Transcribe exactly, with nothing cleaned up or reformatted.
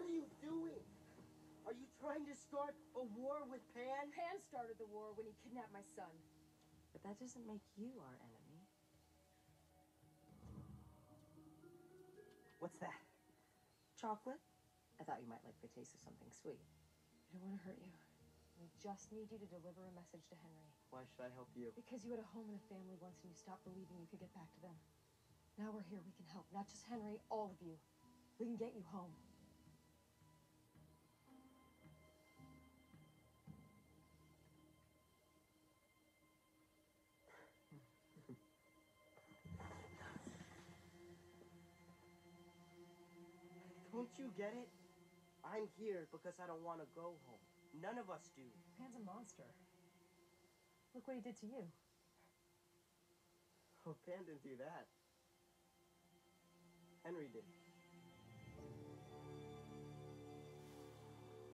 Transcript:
are you doing? Are you trying to start a war with Pan? Pan started the war when he kidnapped my son. But that doesn't make you our enemy. What's that? Chocolate? I thought you might like the taste of something sweet. I don't want to hurt you. We just need you to deliver a message to Henry. Why should I help you? Because you had a home and a family once and you stopped believing you could get back to them. Now we're here, we can help. Not just Henry, all of you. We can get you home. Don't you get it? I'm here because I don't want to go home. None of us do. Pan's a monster. Look what he did to you. Oh, Pan didn't do that. Henry did.